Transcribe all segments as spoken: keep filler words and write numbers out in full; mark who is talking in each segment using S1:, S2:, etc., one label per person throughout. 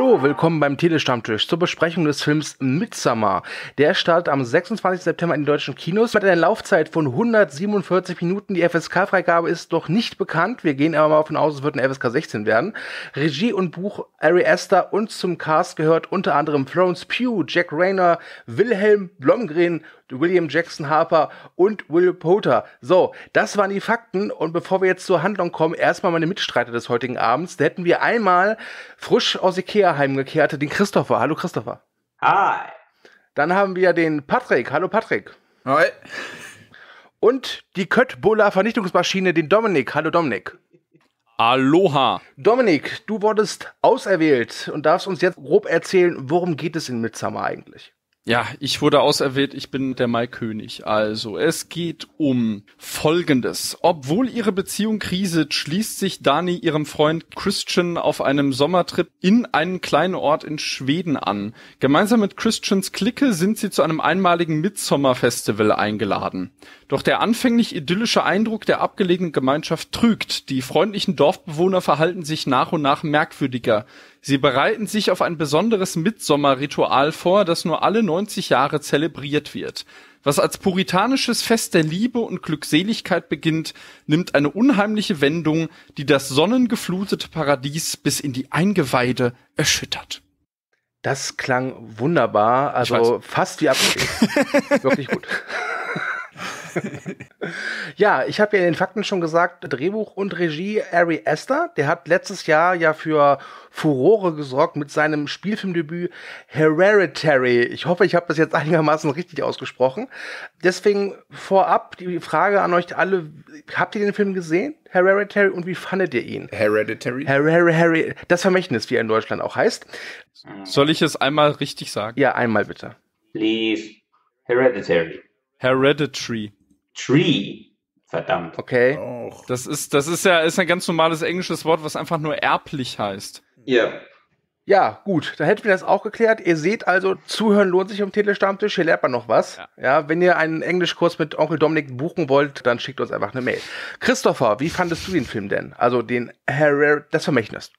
S1: Hallo, willkommen beim Telestammtisch zur Besprechung des Films Midsommar. Der startet am sechsundzwanzigsten September in den deutschen Kinos mit einer Laufzeit von hundertsiebenundvierzig Minuten. Die F S K-Freigabe ist noch nicht bekannt. Wir gehen aber mal davon aus, es wird ein F S K sechzehn werden. Regie und Buch Ari Aster, und zum Cast gehört unter anderem Florence Pugh, Jack Reynor, Wilhelm Blomgren, William Jackson Harper und Will Poulter. So, das waren die Fakten, und bevor wir jetzt zur Handlung kommen, erstmal meine Mitstreiter des heutigen Abends. Da hätten wir einmal frisch aus Ikea heimgekehrte, den Christopher. Hallo Christopher.
S2: Hi.
S1: Dann haben wir den Patrick. Hallo Patrick.
S3: Hi.
S1: Und die Köttbullar-Vernichtungsmaschine, den Dominik. Hallo Dominik.
S4: Aloha.
S1: Dominik, du wurdest auserwählt und darfst uns jetzt grob erzählen, worum geht es in Midsommar eigentlich?
S4: Ja, ich wurde auserwählt, ich bin der Maikönig. Also, es geht um Folgendes. Obwohl ihre Beziehung kriselt, schließt sich Dani ihrem Freund Christian auf einem Sommertrip in einen kleinen Ort in Schweden an. Gemeinsam mit Christians Clique sind sie zu einem einmaligen Midsommar-Festival eingeladen. Doch der anfänglich idyllische Eindruck der abgelegenen Gemeinschaft trügt. Die freundlichen Dorfbewohner verhalten sich nach und nach merkwürdiger. Sie bereiten sich auf ein besonderes Midsommar-Ritual vor, das nur alle neunzig Jahre zelebriert wird. Was als puritanisches Fest der Liebe und Glückseligkeit beginnt, nimmt eine unheimliche Wendung, die das sonnengeflutete Paradies bis in die Eingeweide erschüttert.
S1: Das klang wunderbar, also fast wie abgegeben. Wirklich gut. Ja, ich habe ja in den Fakten schon gesagt, Drehbuch und Regie Ari Aster, der hat letztes Jahr ja für Furore gesorgt mit seinem Spielfilmdebüt Hereditary. Ich hoffe, ich habe das jetzt einigermaßen richtig ausgesprochen. Deswegen vorab die Frage an euch alle, habt ihr den Film gesehen, Hereditary, und wie fandet ihr ihn?
S3: Hereditary?
S1: Her- Her- Her- das Vermächtnis, wie er in Deutschland auch heißt.
S4: Soll ich es einmal richtig sagen?
S1: Ja, einmal bitte.
S2: Please. Hereditary.
S4: Hereditary.
S2: Tree. Verdammt.
S1: Okay.
S3: Och.
S4: Das ist, das ist ja, ist ein ganz normales englisches Wort, was einfach nur erblich heißt.
S2: Ja.
S1: Ja, gut, dann hätten wir das auch geklärt. Ihr seht also, zuhören lohnt sich am Telestammtisch, hier lernt man noch was. Ja. Ja, wenn ihr einen Englischkurs mit Onkel Dominik buchen wollt, dann schickt uns einfach eine Mail. Christopher, wie fandest du den Film denn? Also den Her- das Vermächtnis.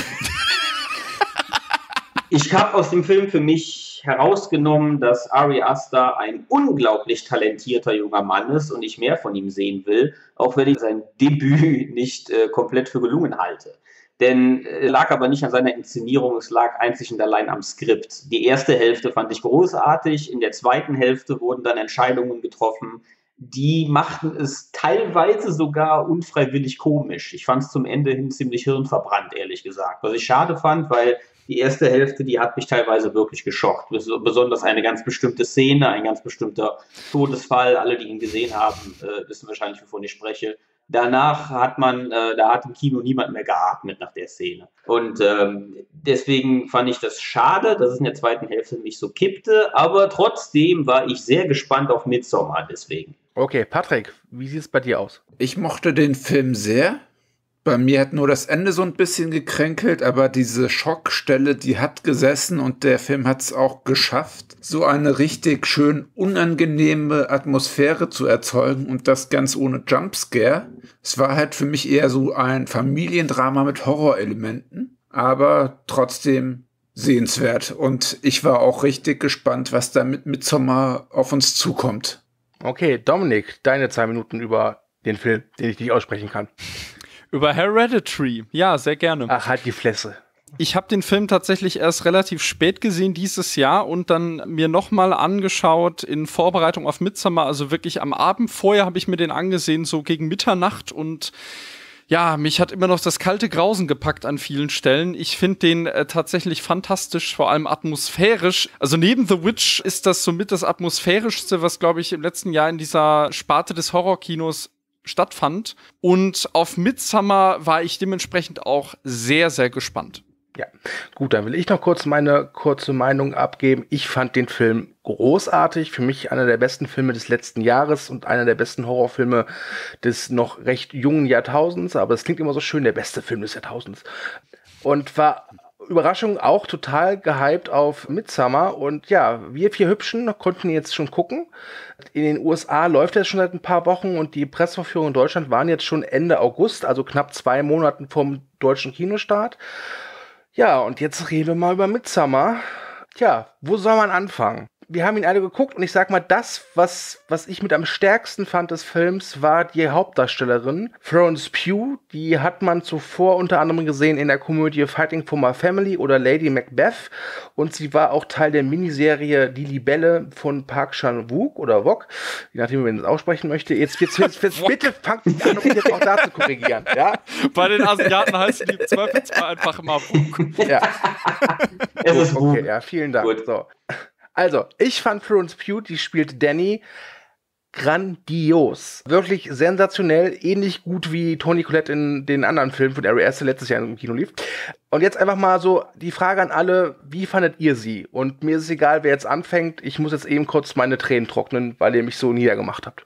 S2: Ich habe aus dem Film für mich herausgenommen, dass Ari Aster ein unglaublich talentierter junger Mann ist und ich mehr von ihm sehen will, auch wenn ich sein Debüt nicht äh, komplett für gelungen halte. Denn es äh, lag aber nicht an seiner Inszenierung, es lag einzig und allein am Skript. Die erste Hälfte fand ich großartig, in der zweiten Hälfte wurden dann Entscheidungen getroffen, die machten es teilweise sogar unfreiwillig komisch. Ich fand es zum Ende hin ziemlich hirnverbrannt, ehrlich gesagt. Was ich schade fand, weil die erste Hälfte, die hat mich teilweise wirklich geschockt. Besonders eine ganz bestimmte Szene, ein ganz bestimmter Todesfall. Alle, die ihn gesehen haben, äh, wissen wahrscheinlich, wovon ich spreche. Danach hat man, äh, da hat im Kino niemand mehr geatmet nach der Szene. Und ähm, deswegen fand ich das schade, dass es in der zweiten Hälfte nicht so kippte. Aber trotzdem war ich sehr gespannt auf Midsommar deswegen.
S1: Okay, Patrick, wie sieht es bei dir aus?
S3: Ich mochte den Film sehr. Bei mir hat nur das Ende so ein bisschen gekränkelt, aber diese Schockstelle, die hat gesessen und der Film hat es auch geschafft, so eine richtig schön unangenehme Atmosphäre zu erzeugen und das ganz ohne Jumpscare. Es war halt für mich eher so ein Familiendrama mit Horrorelementen, aber trotzdem sehenswert. Und ich war auch richtig gespannt, was da mit Midsommar auf uns zukommt.
S1: Okay, Dominik, deine zwei Minuten über den Film, den ich nicht aussprechen kann.
S4: Über Hereditary. Ja, sehr gerne.
S1: Ach, halt die Fresse.
S4: Ich habe den Film tatsächlich erst relativ spät gesehen dieses Jahr und dann mir nochmal angeschaut in Vorbereitung auf Midsommar. Also wirklich am Abend vorher habe ich mir den angesehen, so gegen Mitternacht, und ja, mich hat immer noch das kalte Grausen gepackt an vielen Stellen. Ich finde den äh, tatsächlich fantastisch, vor allem atmosphärisch. Also neben The Witch ist das somit das atmosphärischste, was, glaube ich, im letzten Jahr in dieser Sparte des Horrorkinos stattfand. Und auf Midsommar war ich dementsprechend auch sehr, sehr gespannt.
S1: Ja, gut, dann will ich noch kurz meine kurze Meinung abgeben. Ich fand den Film großartig. Für mich einer der besten Filme des letzten Jahres und einer der besten Horrorfilme des noch recht jungen Jahrtausends. Aber es klingt immer so schön, der beste Film des Jahrtausends. Und war Überraschung auch total gehypt auf Midsommar. Und ja, wir vier Hübschen konnten jetzt schon gucken. In den U S A läuft das schon seit ein paar Wochen und die Pressevorführungen in Deutschland waren jetzt schon Ende August, also knapp zwei Monaten vom deutschen Kinostart. Ja, und jetzt reden wir mal über Midsommar. Tja, wo soll man anfangen? Wir haben ihn alle geguckt und ich sag mal, das, was, was ich mit am stärksten fand des Films, war die Hauptdarstellerin, Florence Pugh. Die hat man zuvor unter anderem gesehen in der Komödie Fighting for My Family oder Lady Macbeth. Und sie war auch Teil der Miniserie Die Libelle von Park Chan-wook oder Wok, je nachdem, wie man das aussprechen möchte. Jetzt, jetzt, jetzt, jetzt bitte fangt nicht an, um jetzt auch da zu korrigieren. Ja?
S4: Bei den Asiaten heißt die zweifelsfall einfach immer Wok.
S1: Ja.
S2: Es ist
S1: okay,
S2: Wok.
S1: ja, vielen Dank.
S2: Gut.
S1: So. Also, ich fand Florence Pugh, die spielt Dani, grandios. Wirklich sensationell, ähnlich gut wie Toni Collette in den anderen Filmen von Ari Aster letztes Jahr im Kino lief. Und jetzt einfach mal so die Frage an alle, wie fandet ihr sie? Und mir ist es egal, wer jetzt anfängt, ich muss jetzt eben kurz meine Tränen trocknen, weil ihr mich so niedergemacht habt.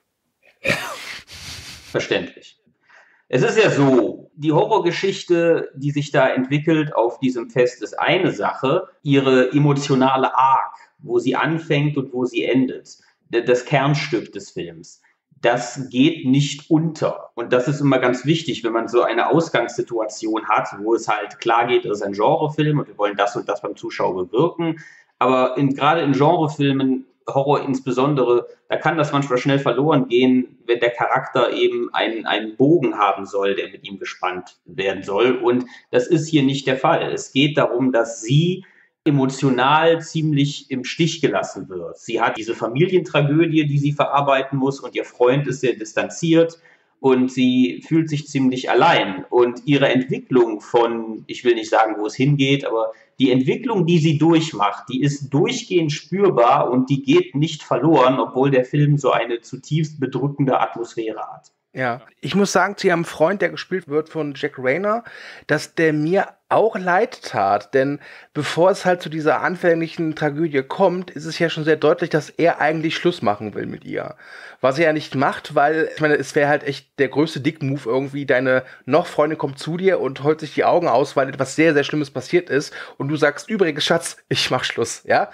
S2: Verständlich. Es ist ja so, die Horrorgeschichte, die sich da entwickelt auf diesem Fest, ist eine Sache. Ihre emotionale Arc, wo sie anfängt und wo sie endet, das Kernstück des Films, das geht nicht unter. Und das ist immer ganz wichtig, wenn man so eine Ausgangssituation hat, wo es halt klar geht, es ist ein Genrefilm und wir wollen das und das beim Zuschauer bewirken. Aber in, gerade in Genrefilmen, Horror insbesondere, da kann das manchmal schnell verloren gehen, wenn der Charakter eben einen, einen Bogen haben soll, der mit ihm gespannt werden soll. Und das ist hier nicht der Fall. Es geht darum, dass sie emotional ziemlich im Stich gelassen wird. Sie hat diese Familientragödie, die sie verarbeiten muss, und ihr Freund ist sehr distanziert und sie fühlt sich ziemlich allein. Und ihre Entwicklung von, ich will nicht sagen, wo es hingeht, aber die Entwicklung, die sie durchmacht, die ist durchgehend spürbar und die geht nicht verloren, obwohl der Film so eine zutiefst bedrückende Atmosphäre hat.
S1: Ja, ich muss sagen, zu ihrem Freund, der gespielt wird von Jack Rayner, dass der mir auch leid tat, denn bevor es halt zu dieser anfänglichen Tragödie kommt, ist es ja schon sehr deutlich, dass er eigentlich Schluss machen will mit ihr. Was er ja nicht macht, weil, ich meine, es wäre halt echt der größte Dick-Move irgendwie, deine noch Freundin kommt zu dir und heult sich die Augen aus, weil etwas sehr, sehr Schlimmes passiert ist und du sagst, übrigens, Schatz, ich mach Schluss, ja?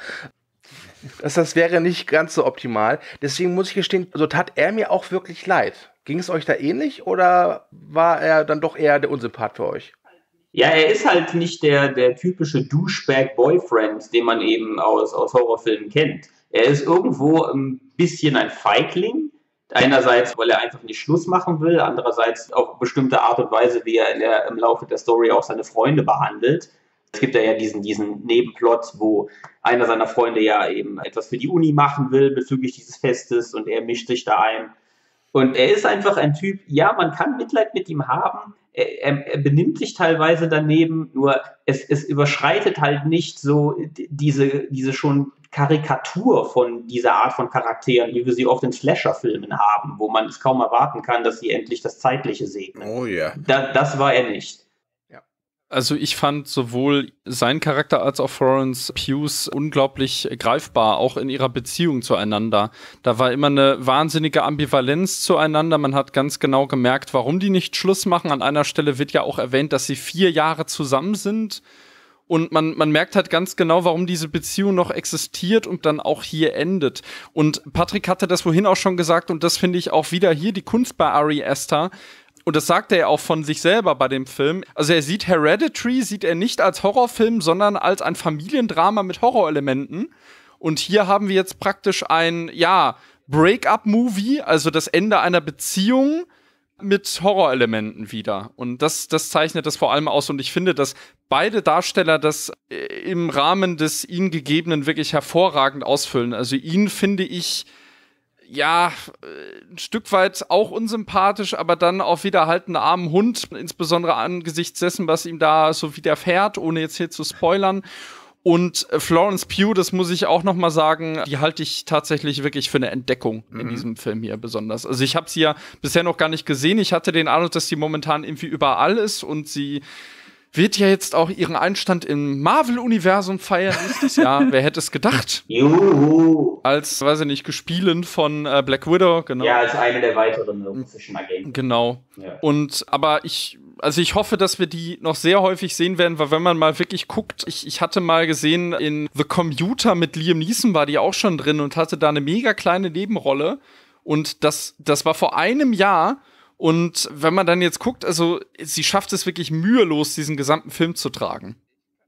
S1: Das, das wäre nicht ganz so optimal. Deswegen muss ich gestehen, so tat er mir auch wirklich leid. Ging es euch da ähnlich oder war er dann doch eher der Unsympath für euch?
S2: Ja, er ist halt nicht der, der typische Douchebag-Boyfriend, den man eben aus, aus Horrorfilmen kennt. Er ist irgendwo ein bisschen ein Feigling. Einerseits, weil er einfach nicht Schluss machen will, andererseits auf bestimmte Art und Weise, wie er, in der, im Laufe der Story auch seine Freunde behandelt. Es gibt ja, ja diesen, diesen Nebenplot, wo einer seiner Freunde ja eben etwas für die Uni machen will bezüglich dieses Festes und er mischt sich da ein. Und er ist einfach ein Typ, ja, man kann Mitleid mit ihm haben, er, er, er benimmt sich teilweise daneben, nur es, es überschreitet halt nicht so diese, diese schon Karikatur von dieser Art von Charakteren, wie wir sie oft in Slasher-Filmen haben, wo man es kaum erwarten kann, dass sie endlich das Zeitliche segnen.
S3: Oh ja.
S2: Da, das war er nicht.
S4: Also ich fand sowohl sein Charakter als auch Florence Pughs unglaublich greifbar, auch in ihrer Beziehung zueinander. Da war immer eine wahnsinnige Ambivalenz zueinander. Man hat ganz genau gemerkt, warum die nicht Schluss machen. An einer Stelle wird ja auch erwähnt, dass sie vier Jahre zusammen sind. Und man, man merkt halt ganz genau, warum diese Beziehung noch existiert und dann auch hier endet. Und Patrick hatte das vorhin auch schon gesagt, und das finde ich auch wieder hier die Kunst bei Ari Aster. Und das sagt er ja auch von sich selber bei dem Film. Also er sieht Hereditary, sieht er nicht als Horrorfilm, sondern als ein Familiendrama mit Horrorelementen. Und hier haben wir jetzt praktisch ein, ja, Break-up-Movie, also das Ende einer Beziehung mit Horrorelementen wieder. Und das, das zeichnet das vor allem aus. Und ich finde, dass beide Darsteller das im Rahmen des ihnen Gegebenen wirklich hervorragend ausfüllen. Also ihn finde ich ja, ein Stück weit auch unsympathisch, aber dann auch wieder halt einen armen Hund, insbesondere angesichts dessen, was ihm da so widerfährt, ohne jetzt hier zu spoilern. Und Florence Pugh, das muss ich auch noch mal sagen, die halte ich tatsächlich wirklich für eine Entdeckung mhm. in diesem Film hier besonders. Also ich habe sie ja bisher noch gar nicht gesehen. Ich hatte den Eindruck, dass sie momentan irgendwie überall ist und sie wird ja jetzt auch ihren Einstand im Marvel-Universum feiern nächstes Jahr. Wer hätte es gedacht?
S2: Juhu.
S4: Als, weiß ich nicht, gespielen von äh, Black Widow, genau.
S2: Ja, als eine der weiteren russischen Agenten.
S4: Genau. Ja. Und, aber ich, also ich hoffe, dass wir die noch sehr häufig sehen werden, weil wenn man mal wirklich guckt, ich, ich hatte mal gesehen, in The Commuter mit Liam Neeson war die auch schon drin und hatte da eine mega kleine Nebenrolle. Und das, das war vor einem Jahr. Und wenn man dann jetzt guckt, also sie schafft es wirklich mühelos, diesen gesamten Film zu tragen.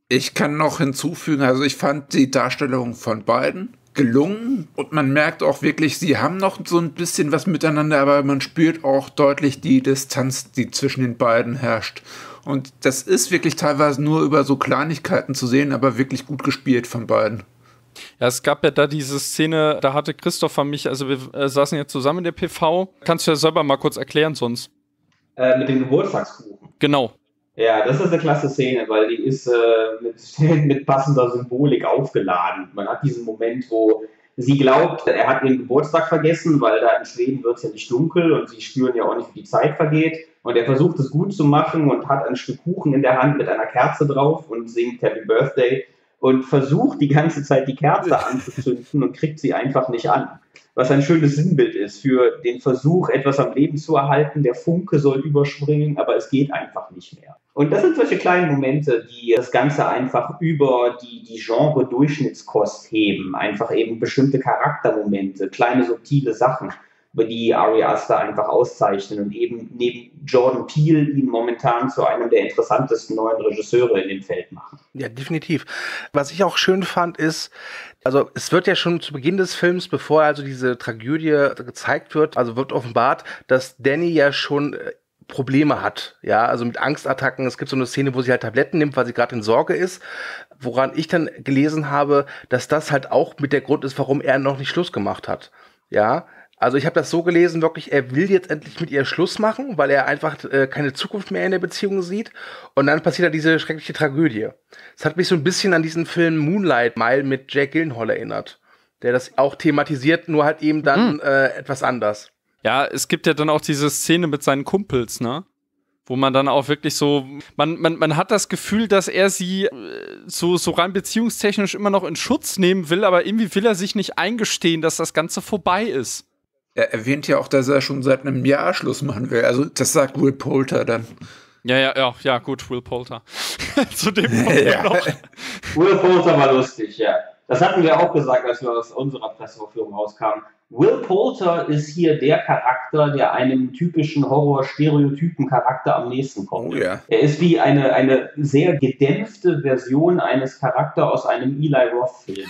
S3: Ich kann noch hinzufügen, also ich fand die Darstellung von beiden gelungen und man merkt auch wirklich, sie haben noch so ein bisschen was miteinander, aber man spürt auch deutlich die Distanz, die zwischen den beiden herrscht. Und das ist wirklich teilweise nur über so Kleinigkeiten zu sehen, aber wirklich gut gespielt von beiden.
S4: Ja, es gab ja da diese Szene, da hatte Christopher mich, also wir äh, saßen ja zusammen in der P V. Kannst du ja selber mal kurz erklären sonst?
S2: Äh, mit dem Geburtstagskuchen.
S4: Genau.
S2: Ja, das ist eine klasse Szene, weil die ist äh, mit, mit passender Symbolik aufgeladen. Man hat diesen Moment, wo sie glaubt, er hat ihren Geburtstag vergessen, weil da in Schweden wird es ja nicht dunkel und sie spüren ja auch nicht, wie die Zeit vergeht. Und er versucht es gut zu machen und hat ein Stück Kuchen in der Hand mit einer Kerze drauf und singt Happy Birthday und versucht die ganze Zeit die Kerze anzuzünden und kriegt sie einfach nicht an. Was ein schönes Sinnbild ist für den Versuch, etwas am Leben zu erhalten. Der Funke soll überspringen, aber es geht einfach nicht mehr. Und das sind solche kleinen Momente, die das Ganze einfach über die, die Genre-Durchschnittskost heben. Einfach eben bestimmte Charaktermomente, kleine subtile Sachen, über die Ari Aster einfach auszeichnen und eben neben Jordan Peele ihn momentan zu einem der interessantesten neuen Regisseure in dem Feld machen.
S1: Ja, definitiv. Was ich auch schön fand, ist, also es wird ja schon zu Beginn des Films, bevor also diese Tragödie gezeigt wird, also wird offenbart, dass Danny ja schon Probleme hat, ja, also mit Angstattacken. Es gibt so eine Szene, wo sie halt Tabletten nimmt, weil sie gerade in Sorge ist, woran ich dann gelesen habe, dass das halt auch mit der Grund ist, warum er noch nicht Schluss gemacht hat, ja. Also ich habe das so gelesen, wirklich, er will jetzt endlich mit ihr Schluss machen, weil er einfach äh, keine Zukunft mehr in der Beziehung sieht. Und dann passiert da diese schreckliche Tragödie. Das hat mich so ein bisschen an diesen Film Moonlight Mile mit Jake Gyllenhaal erinnert, der das auch thematisiert, nur halt eben dann mhm. äh, etwas anders.
S4: Ja, es gibt ja dann auch diese Szene mit seinen Kumpels, ne? Wo man dann auch wirklich so, man, man, man hat das Gefühl, dass er sie so, so rein beziehungstechnisch immer noch in Schutz nehmen will, aber irgendwie will er sich nicht eingestehen, dass das Ganze vorbei ist.
S3: Er erwähnt ja auch, dass er schon seit einem Jahr Schluss machen will. Also das sagt Will Poulter dann.
S4: Ja, ja, ja, ja, gut, Will Poulter. Zu dem kommen wir
S3: ja.
S4: noch.
S2: Will Poulter war lustig, ja. Das hatten wir auch gesagt, als wir aus unserer Presseverführung rauskamen. Will Poulter ist hier der Charakter, der einem typischen Horror-Stereotypen-Charakter am nächsten kommt.
S3: Oh, ja.
S2: Er ist wie eine, eine sehr gedämpfte Version eines Charakters aus einem Eli Roth-Film.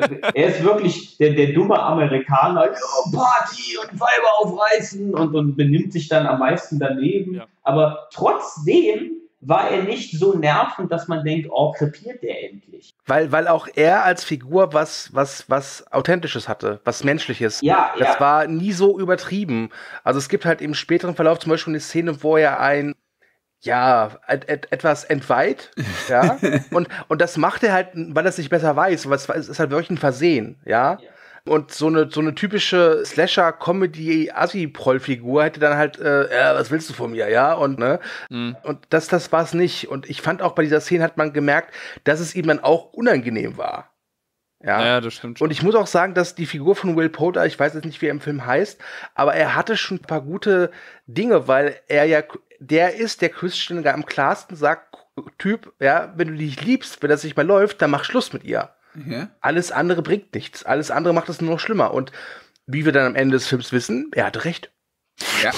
S2: Er ist wirklich der, der dumme Amerikaner, ja, Party und Weiber aufreißen und, und benimmt sich dann am meisten daneben. Ja. Aber trotzdem war er nicht so nervend, dass man denkt, oh, krepiert der endlich.
S1: Weil, weil auch er als Figur was, was, was Authentisches hatte, was Menschliches.
S2: Ja,
S1: das
S2: ja.
S1: war nie so übertrieben. Also es gibt halt im späteren Verlauf zum Beispiel eine Szene, wo er ein, ja, et, et, etwas entweiht, ja, und, und das macht er halt, weil er es nicht besser weiß, weil es ist halt wirklich ein Versehen, ja. ja. Und so eine, so eine typische Slasher-Comedy-Assi-Proll-Figur hätte dann halt, äh, ja, was willst du von mir, ja? Und, ne? Mhm. Und das, das war's nicht. Und ich fand auch bei dieser Szene hat man gemerkt, dass es ihm dann auch unangenehm war. Ja,
S4: ja, das stimmt schon.
S1: Und ich muss auch sagen, dass die Figur von Will Poulter, ich weiß jetzt nicht, wie er im Film heißt, aber er hatte schon ein paar gute Dinge, weil er ja, der ist, der Christian am klarsten sagt, Typ, ja, wenn du dich liebst, wenn das nicht mehr läuft, dann mach Schluss mit ihr. Ja. Alles andere bringt nichts. Alles andere macht es nur noch schlimmer. Und wie wir dann am Ende des Films wissen, er hatte recht.
S3: Ja.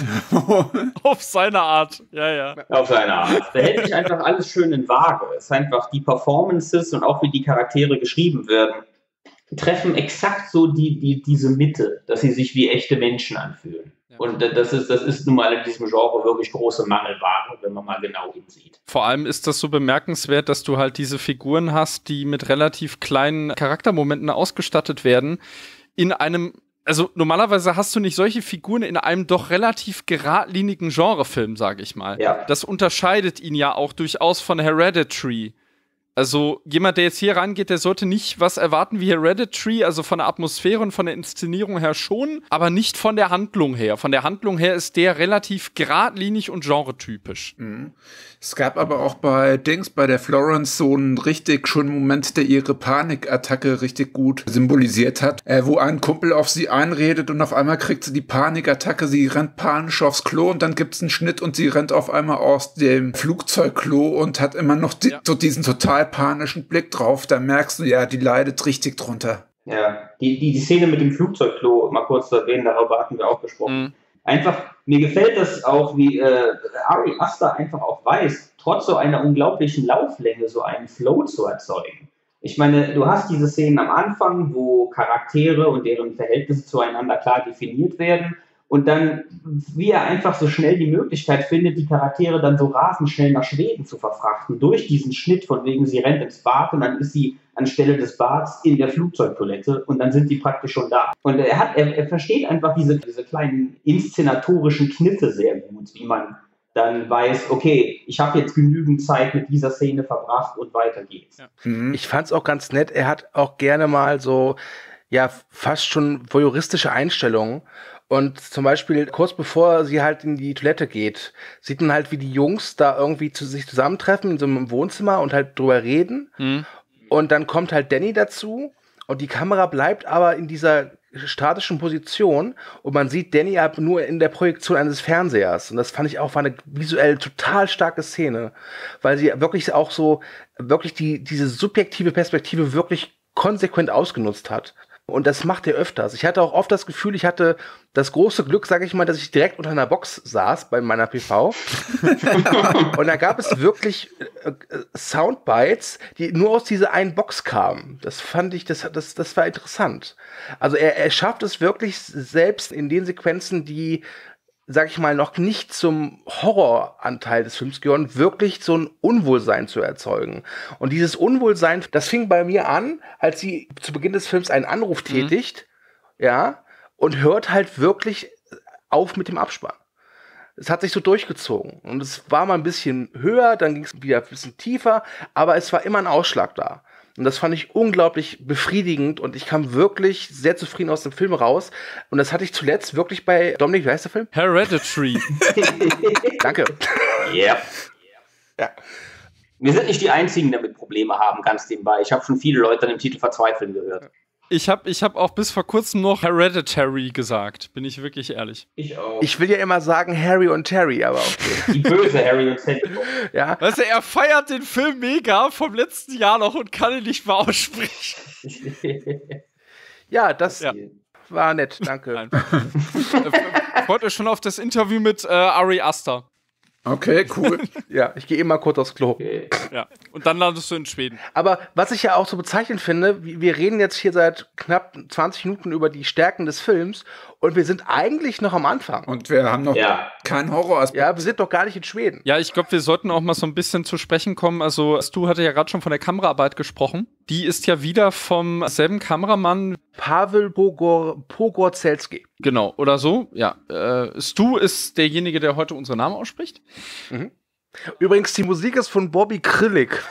S4: Auf seine Art. Ja, ja.
S2: Auf seine Art. Da hätte ich einfach alles schön in Waage. Es ist einfach die Performances und auch wie die Charaktere geschrieben werden, treffen exakt so die, die, diese Mitte, dass sie sich wie echte Menschen anfühlen. Und das ist, das ist nun mal in diesem Genre wirklich große Mangelware, wenn man mal genau hinsieht.
S4: Vor allem ist das so bemerkenswert, dass du halt diese Figuren hast, die mit relativ kleinen Charaktermomenten ausgestattet werden. In einem, also normalerweise hast du nicht solche Figuren in einem doch relativ geradlinigen Genrefilm, sage ich mal.
S2: Ja.
S4: Das unterscheidet ihn ja auch durchaus von Hereditary. Also jemand, der jetzt hier rangeht, der sollte nicht was erwarten wie Hereditary, also von der Atmosphäre und von der Inszenierung her schon, aber nicht von der Handlung her. Von der Handlung her ist der relativ geradlinig und genretypisch.
S3: Mhm. Es gab aber auch bei Dings, bei der Florence so einen richtig schönen Moment, der ihre Panikattacke richtig gut symbolisiert hat, äh, wo ein Kumpel auf sie einredet und auf einmal kriegt sie die Panikattacke, sie rennt panisch aufs Klo und dann gibt's einen Schnitt und sie rennt auf einmal aus dem Flugzeugklo und hat immer noch die, ja. so diesen total panischen Blick drauf. Da merkst du, ja, die leidet richtig drunter.
S2: Ja, die, die, die Szene mit dem Flugzeugklo, mal kurz zu erwähnen, darüber hatten wir auch gesprochen. Mhm. einfach, mir gefällt das auch, wie äh, Ari Aster einfach auch weiß, trotz so einer unglaublichen Lauflänge so einen Flow zu erzeugen. Ich meine, du hast diese Szenen am Anfang, wo Charaktere und deren Verhältnisse zueinander klar definiert werden und dann, wie er einfach so schnell die Möglichkeit findet, die Charaktere dann so rasend schnell nach Schweden zu verfrachten, durch diesen Schnitt, von wegen sie rennt ins Bad und dann ist sie anstelle des Bads in der Flugzeugtoilette und dann sind die praktisch schon da. Und er hat, er, er versteht einfach diese, diese kleinen inszenatorischen Kniffe sehr gut, wie man dann weiß, okay, ich habe jetzt genügend Zeit mit dieser Szene verbracht und weiter geht's.
S1: Ja. Mhm. Ich fand's auch ganz nett, er hat auch gerne mal so, ja, fast schon voyeuristische Einstellungen. Und zum Beispiel kurz bevor sie halt in die Toilette geht, sieht man halt, wie die Jungs da irgendwie zu sich zusammentreffen in so einem Wohnzimmer und halt drüber reden. Mhm. Und dann kommt halt Danny dazu und die Kamera bleibt aber in dieser statischen Position und man sieht Danny ab nur in der Projektion eines Fernsehers. Und das fand ich auch, war eine visuell total starke Szene, weil sie wirklich auch so, wirklich die, diese subjektive Perspektive wirklich konsequent ausgenutzt hat. Und das macht er öfters. Ich hatte auch oft das Gefühl, ich hatte das große Glück, sage ich mal, dass ich direkt unter einer Box saß bei meiner P V. Und da gab es wirklich äh, Soundbites, die nur aus dieser einen Box kamen. Das fand ich, das, das, das war interessant. Also er, er schafft es wirklich selbst in den Sequenzen, die, sag ich mal, noch nicht zum Horroranteil des Films gehören, wirklich so ein Unwohlsein zu erzeugen. Und dieses Unwohlsein, das fing bei mir an, als sie zu Beginn des Films einen Anruf tätigt, mhm. ja, und hört halt wirklich auf mit dem Abspann. Es hat sich so durchgezogen. Und es war mal ein bisschen höher, dann ging es wieder ein bisschen tiefer, aber es war immer ein Ausschlag da. Und das fand ich unglaublich befriedigend und ich kam wirklich sehr zufrieden aus dem Film raus. Und das hatte ich zuletzt wirklich bei, Dominik, wie heißt der Film?
S4: Hereditary.
S2: Danke. Yeah. Ja. Wir sind nicht die Einzigen, die damit Probleme haben, ganz nebenbei. Ich habe schon viele Leute an dem Titel verzweifeln gehört.
S4: Ich habe ich hab auch bis vor kurzem noch Hereditary gesagt, bin ich wirklich ehrlich.
S1: Ich auch. Ich will ja immer sagen Harry und Terry, aber okay.
S2: Die böse Harry und Terry.
S4: Ja. Weißt du, er feiert den Film mega vom letzten Jahr noch und kann ihn nicht mehr aussprechen.
S1: Ja, das ja. war nett, danke.
S4: Freut euch schon auf das Interview mit äh, Ari Aster.
S3: Okay, cool.
S1: Ja, ich gehe immer kurz aufs Klo.
S2: Okay.
S4: Ja, und dann landest du in Schweden.
S1: Aber was ich ja auch so bezeichnend finde, wir reden jetzt hier seit knapp zwanzig Minuten über die Stärken des Films und wir sind eigentlich noch am Anfang.
S3: Und wir haben noch ja. keinen Horroraspekt.
S1: Ja, wir sind doch gar nicht in Schweden.
S4: Ja, ich glaube, wir sollten auch mal so ein bisschen zu sprechen kommen. Also, Stu hatte ja gerade schon von der Kameraarbeit gesprochen. Die ist ja wieder vom selben Kameramann.
S1: Pavel Pogor- Pogorzelski.
S4: Genau, oder so, ja. Äh, Stu ist derjenige, der heute unsere Namen ausspricht.
S1: Mhm. Übrigens, die Musik ist von Bobby Krillik.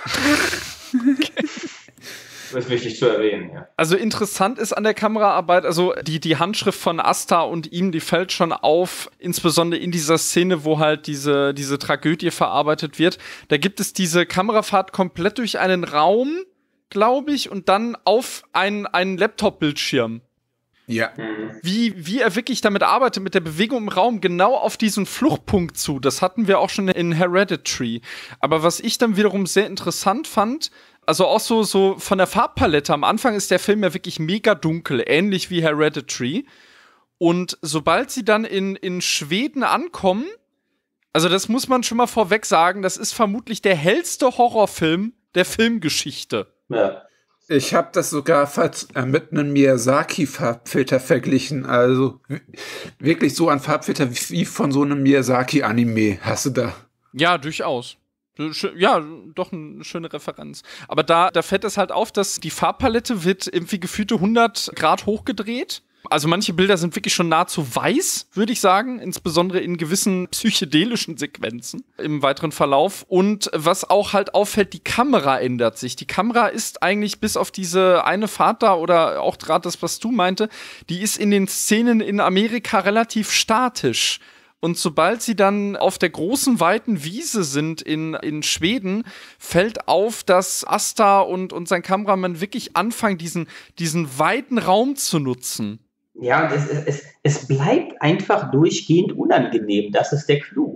S2: Das ist wichtig zu erwähnen, ja.
S4: Also interessant ist an der Kameraarbeit, also die, die Handschrift von Asta und ihm, die fällt schon auf, insbesondere in dieser Szene, wo halt diese, diese Tragödie verarbeitet wird. Da gibt es diese Kamerafahrt komplett durch einen Raum, glaube ich, und dann auf einen, einen Laptop-Bildschirm.
S3: Ja.
S4: Wie, wie er wirklich damit arbeitet, mit der Bewegung im Raum, genau auf diesen Fluchtpunkt zu. Das hatten wir auch schon in Hereditary. Aber was ich dann wiederum sehr interessant fand, also auch so, so von der Farbpalette, am Anfang ist der Film ja wirklich mega dunkel, ähnlich wie Hereditary. Und sobald sie dann in, in Schweden ankommen, also das muss man schon mal vorweg sagen, das ist vermutlich der hellste Horrorfilm der Filmgeschichte.
S2: Ja.
S3: Ich habe das sogar mit einem Miyazaki-Farbfilter verglichen. Also wirklich so ein Farbfilter wie von so einem Miyazaki-Anime hast du da.
S4: Ja, durchaus. Ja, doch eine schöne Referenz. Aber da, da fällt es halt auf, dass die Farbpalette wird irgendwie gefühlte hundert Grad hochgedreht. Also manche Bilder sind wirklich schon nahezu weiß, würde ich sagen, insbesondere in gewissen psychedelischen Sequenzen im weiteren Verlauf. Und was auch halt auffällt, die Kamera ändert sich. Die Kamera ist eigentlich bis auf diese eine Fahrt da oder auch gerade das, was du meinte, die ist in den Szenen in Amerika relativ statisch. Und sobald sie dann auf der großen, weiten Wiese sind in, in Schweden, fällt auf, dass Asta und, und sein Kameramann wirklich anfangen, diesen, diesen weiten Raum zu nutzen.
S2: Ja, und es, es, es bleibt einfach durchgehend unangenehm. Das ist der Clou.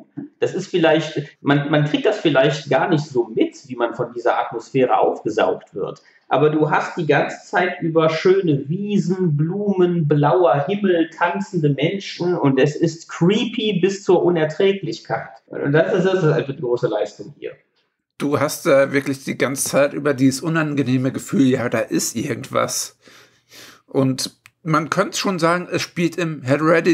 S2: Das ist vielleicht, man, man kriegt das vielleicht gar nicht so mit, wie man von dieser Atmosphäre aufgesaugt wird. Aber du hast die ganze Zeit über schöne Wiesen, Blumen, blauer Himmel, tanzende Menschen und es ist creepy bis zur Unerträglichkeit. Und das ist, das ist halt die große Leistung hier.
S3: Du hast da äh, wirklich die ganze Zeit über dieses unangenehme Gefühl, ja, da ist irgendwas. Und man könnte schon sagen, es spielt im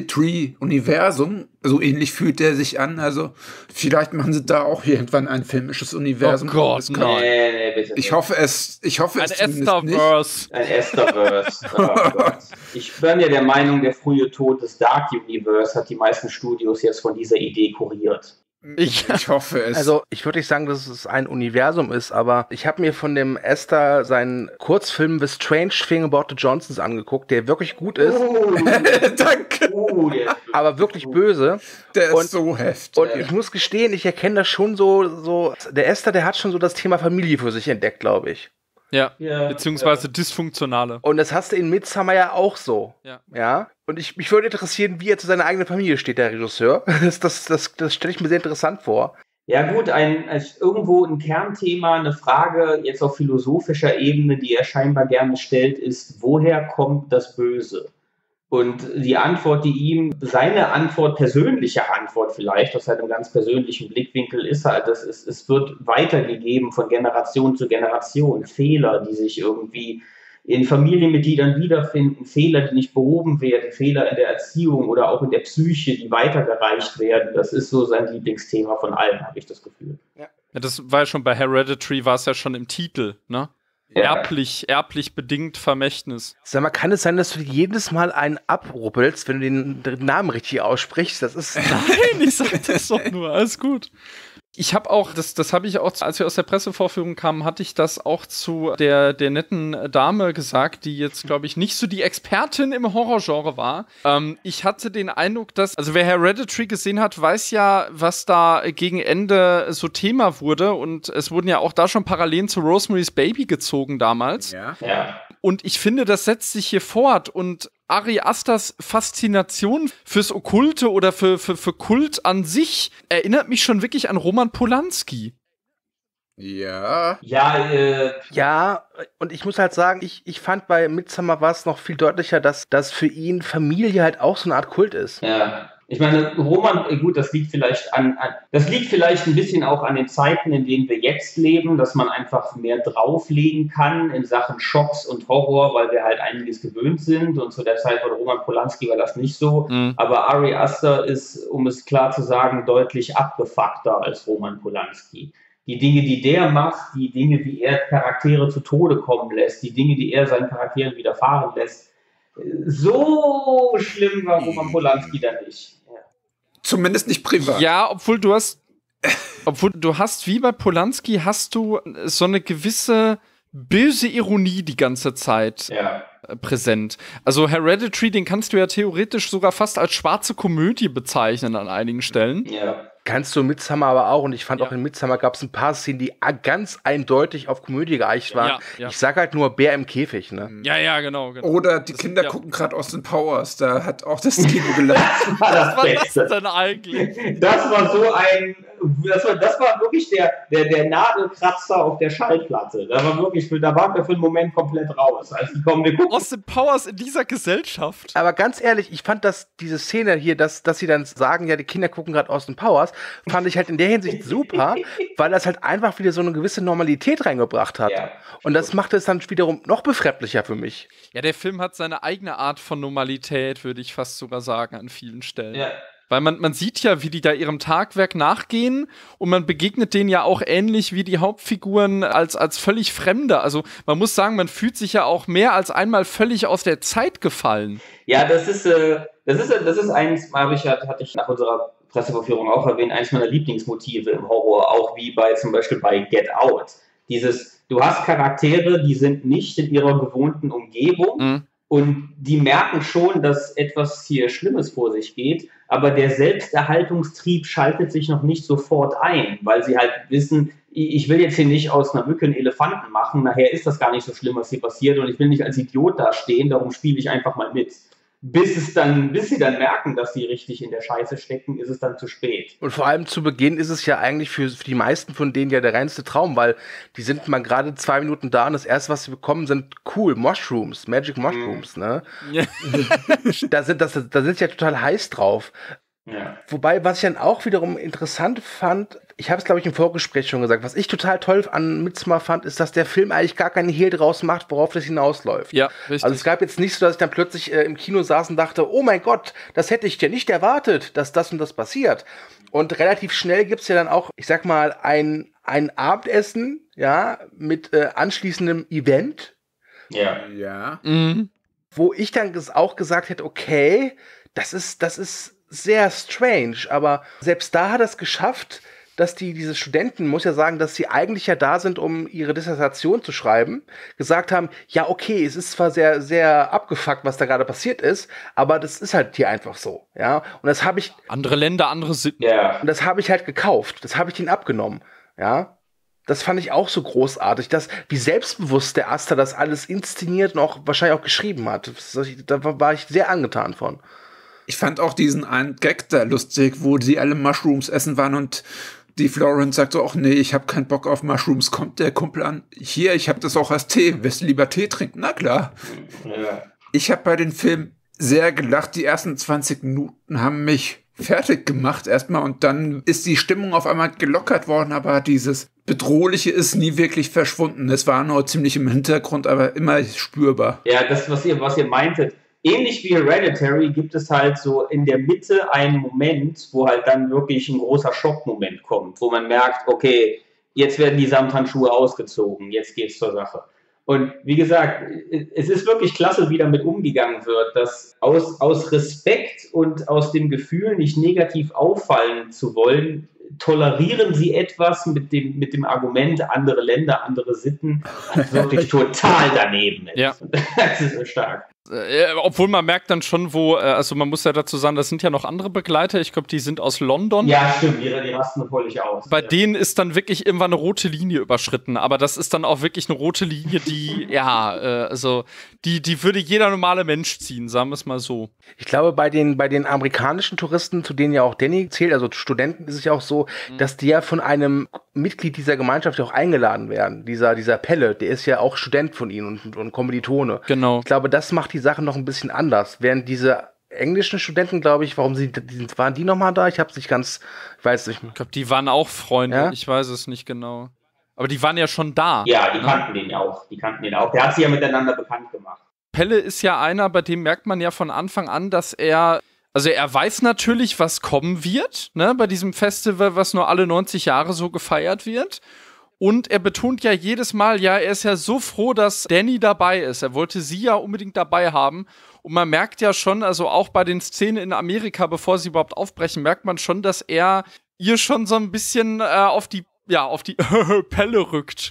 S3: Hereditary-Universum. So ähnlich fühlt der sich an. Also vielleicht machen sie da auch irgendwann ein filmisches Universum.
S4: Oh Gott,
S3: das kann,
S2: nee, nee, bitte
S3: ich hoffe es, ich hoffe
S4: ein
S3: es zumindest
S4: Estherverse.
S2: Ein Estherverse. Oh Gott. Ich bin ja der Meinung, der frühe Tod des Dark Universe hat die meisten Studios jetzt von dieser Idee kuriert.
S3: Ich, ich hoffe es.
S1: Also ich würde nicht sagen, dass es ein Universum ist, aber ich habe mir von dem Esther seinen Kurzfilm The Strange Thing About the Johnsons angeguckt, der wirklich gut ist.
S2: Oh,
S3: Danke.
S2: oh, der
S1: aber wirklich böse.
S3: Der
S1: und,
S3: ist so heftig.
S1: Und ich muss gestehen, ich erkenne das schon so, so, der Esther, der hat schon so das Thema Familie für sich entdeckt, glaube ich.
S4: Ja,
S2: Ja,
S4: beziehungsweise
S2: ja.
S4: dysfunktionale.
S1: Und das hast du in Midsommar ja auch so.
S4: Ja.
S1: Ja. Und ich, mich würde interessieren, wie er zu seiner eigenen Familie steht, der Regisseur. Das, das, das, das stelle ich mir sehr interessant vor.
S2: Ja gut, ein, ein, irgendwo ein Kernthema, eine Frage jetzt auf philosophischer Ebene, die er scheinbar gerne stellt, ist, woher kommt das Böse? Und die Antwort, die ihm, seine Antwort, persönliche Antwort vielleicht, aus seinem ganz persönlichen Blickwinkel ist halt, dass es, es wird weitergegeben von Generation zu Generation. Fehler, die sich irgendwie in Familienmitgliedern wiederfinden, Fehler, die nicht behoben werden, Fehler in der Erziehung oder auch in der Psyche, die weitergereicht werden. Das ist so sein Lieblingsthema von allen, habe ich das Gefühl.
S4: Ja, das war ja schon bei Hereditary, war es ja schon im Titel, ne?
S2: Ja.
S4: Erblich, erblich bedingt Vermächtnis.
S1: Sag mal, kann es sein, dass du jedes Mal einen abruppelst, wenn du den, den Namen richtig aussprichst? Das ist.
S4: Nein, ich sag das doch nur, alles gut. Ich habe auch, das, das habe ich auch, als wir aus der Pressevorführung kamen, hatte ich das auch zu der, der netten Dame gesagt, die jetzt, glaube ich, nicht so die Expertin im Horrorgenre war. Ähm, ich hatte den Eindruck, dass, also wer Hereditary gesehen hat, weiß ja, was da gegen Ende so Thema wurde und es wurden ja auch da schon Parallelen zu Rosemary's Baby gezogen damals.
S3: Ja.
S2: Ja.
S4: Und ich finde, das setzt sich hier fort und Ari Asters Faszination fürs Okkulte oder für, für, für Kult an sich erinnert mich schon wirklich an Roman Polanski.
S3: Ja.
S2: Ja, äh,
S1: Ja, und ich muss halt sagen, ich, ich fand bei Midsommar war es noch viel deutlicher, dass, dass für ihn Familie halt auch so eine Art Kult ist.
S2: ja. Ich meine, Roman, gut, das liegt vielleicht an, an, das liegt vielleicht ein bisschen auch an den Zeiten, in denen wir jetzt leben, dass man einfach mehr drauflegen kann in Sachen Schocks und Horror, weil wir halt einiges gewöhnt sind. Und zu der Zeit von Roman Polanski war das nicht so.
S4: Mhm.
S2: Aber Ari Aster ist, um es klar zu sagen, deutlich abgefuckter als Roman Polanski. Die Dinge, die der macht, die Dinge, wie er Charaktere zu Tode kommen lässt, die Dinge, die er seinen Charakteren widerfahren lässt, so schlimm war Roman Polanski da nicht.
S3: Zumindest nicht privat.
S4: Ja, obwohl du hast, obwohl du hast, wie bei Polanski, hast du so eine gewisse böse Ironie die ganze Zeit
S2: Ja.
S4: äh, präsent. Also Hereditary, den kannst du ja theoretisch sogar fast als schwarze Komödie bezeichnen an einigen Stellen.
S2: Ja.
S1: Kannst du Midsommar aber auch. Und ich fand
S4: Ja.
S1: auch in Midsommar gab es ein paar Szenen, die a- ganz eindeutig auf Komödie geeicht waren.
S4: Ja, ja.
S1: Ich sag halt nur Bär im Käfig, ne?
S4: Ja, ja, genau. genau.
S3: Oder die
S4: Das-
S3: Kinder
S4: ja.
S3: gucken gerade Austin Powers. Da hat auch das Kino gelacht.
S2: Das war
S4: Was
S2: das
S4: war das
S2: Beste.
S4: denn eigentlich?
S2: Das war so ein, das war, das war wirklich der, der, der Nadelkratzer auf der Schallplatte. Da war wirklich, da waren wir für einen Moment komplett raus. Als die kommen, wir gucken.
S4: Austin Powers in dieser Gesellschaft.
S1: Aber ganz ehrlich, ich fand das, diese Szene hier, dass, dass sie dann sagen, ja, die Kinder gucken gerade Austin Powers, fand ich halt in der Hinsicht super, weil das halt einfach wieder so eine gewisse Normalität reingebracht hat.
S2: Ja.
S1: Und das machte es dann wiederum noch befremdlicher für mich.
S4: Ja, der Film hat seine eigene Art von Normalität, würde ich fast sogar sagen, an vielen Stellen.
S2: Ja.
S4: Weil man, man sieht ja, wie die da ihrem Tagwerk nachgehen und man begegnet denen ja auch ähnlich wie die Hauptfiguren als, als völlig Fremde. Also man muss sagen, man fühlt sich ja auch mehr als einmal völlig aus der Zeit gefallen.
S2: Ja, das ist, äh, das ist, das ist eins, habe ich, hatte ich nach unserer Pressevorführung auch erwähnt, eines meiner Lieblingsmotive im Horror, auch wie bei zum Beispiel bei Get Out. Dieses, du hast Charaktere, die sind nicht in ihrer gewohnten Umgebung
S4: Mhm.
S2: und die merken schon, dass etwas hier Schlimmes vor sich geht, aber der Selbsterhaltungstrieb schaltet sich noch nicht sofort ein, weil sie halt wissen, ich will jetzt hier nicht aus einer Mücke einen Elefanten machen, nachher ist das gar nicht so schlimm, was hier passiert und ich will nicht als Idiot dastehen, darum spiele ich einfach mal mit. bis es dann, bis sie dann merken, dass sie richtig in der Scheiße stecken, ist es dann zu spät.
S1: Und vor allem zu Beginn ist es ja eigentlich für, für die meisten von denen ja der reinste Traum, weil die sind mal gerade zwei Minuten da und das erste, was sie bekommen, sind cool Mushrooms, Magic Mushrooms, mhm. ne? Ja. da, sind, das, da sind sie ja total heiß drauf. Ja. Wobei, was ich dann auch wiederum interessant fand, ich habe es, glaube ich, im Vorgespräch schon gesagt, was ich total toll an Midsommar fand, ist, dass der Film eigentlich gar keinen Hehl draus macht, worauf das hinausläuft.
S4: Ja, richtig.
S1: Also es gab jetzt nicht so, dass ich dann plötzlich äh, im Kino saß und dachte, oh mein Gott, das hätte ich dir nicht erwartet, dass das und das passiert. Und relativ schnell gibt's ja dann auch, ich sag mal, ein, ein Abendessen, ja, mit äh, anschließendem Event.
S2: Ja.
S3: Ja.
S1: Mhm. Wo ich dann auch gesagt hätte, okay, das ist, das ist sehr strange, aber selbst da hat er es geschafft, dass die, diese Studenten, muss ja sagen, dass sie eigentlich ja da sind, um ihre Dissertation zu schreiben, gesagt haben, ja, okay, es ist zwar sehr, sehr abgefuckt, was da gerade passiert ist, aber das ist halt hier einfach so, ja. Und das habe ich...
S4: Andere Länder, andere Sitten.
S2: Ja.
S1: Und das habe ich halt gekauft, das habe ich denen abgenommen, ja. Das fand ich auch so großartig, dass, wie selbstbewusst der Aster das alles inszeniert und auch wahrscheinlich auch geschrieben hat. Da war ich sehr angetan von.
S3: Ich fand auch diesen einen Gag da lustig, wo die alle Mushrooms essen waren und die Florence sagt so, ach nee, ich habe keinen Bock auf Mushrooms. Kommt der Kumpel an, hier, ich habe das auch als Tee. Willst du lieber Tee trinken? Na klar. Ja. Ich habe bei dem Film sehr gelacht. Die ersten zwanzig Minuten haben mich fertig gemacht erstmal und dann ist die Stimmung auf einmal gelockert worden, aber dieses Bedrohliche ist nie wirklich verschwunden. Es war nur ziemlich im Hintergrund, aber immer spürbar.
S2: Ja, das, was ihr, was ihr meintet, ähnlich wie Hereditary gibt es halt so in der Mitte einen Moment, wo halt dann wirklich ein großer Schockmoment kommt, wo man merkt, okay, jetzt werden die Samthandschuhe ausgezogen, jetzt geht's zur Sache. Und wie gesagt, es ist wirklich klasse, wie damit umgegangen wird, dass aus, aus Respekt und aus dem Gefühl, nicht negativ auffallen zu wollen, tolerieren sie etwas mit dem, mit dem Argument, andere Länder, andere Sitten, was wirklich total daneben ist.
S4: Ja.
S2: Das ist so stark.
S4: Äh, obwohl man merkt dann schon, wo, äh, also man muss ja dazu sagen, das sind ja noch andere Begleiter, ich glaube, die sind aus London.
S2: Ja, stimmt, die, die rasten völlig aus.
S4: Bei
S2: ja.
S4: denen ist dann wirklich irgendwann eine rote Linie überschritten, aber das ist dann auch wirklich eine rote Linie, die, ja, äh, also, die, die würde jeder normale Mensch ziehen, sagen wir es mal so.
S1: Ich glaube, bei den, bei den amerikanischen Touristen, zu denen ja auch Danny zählt, also Studenten, ist es ja auch so, mhm. dass die ja von einem Mitglied dieser Gemeinschaft ja auch eingeladen werden. Dieser, dieser Pelle, der ist ja auch Student von ihnen und, und Kommilitone.
S4: Genau.
S1: Ich glaube, das macht die Sache noch ein bisschen anders. Während diese englischen Studenten, glaube ich, warum sie, die, waren die nochmal da? Ich habe es nicht ganz, ich weiß nicht mehr.
S4: Ich glaube, die waren auch Freunde, ja? Ich weiß es nicht genau. Aber die waren ja schon da.
S2: Ja, die ne? kannten den ja auch. Die kannten den auch. Der hat sie ja miteinander bekannt gemacht.
S4: Pelle ist ja einer, bei dem merkt man ja von Anfang an, dass er, also er weiß natürlich, was kommen wird, ne, bei diesem Festival, was nur alle neunzig Jahre so gefeiert wird. Und er betont ja jedes Mal, ja, er ist ja so froh, dass Danny dabei ist. Er wollte sie ja unbedingt dabei haben. Und man merkt ja schon, also auch bei den Szenen in Amerika, bevor sie überhaupt aufbrechen, merkt man schon, dass er ihr schon so ein bisschen äh, auf die, ja, auf die Pelle rückt.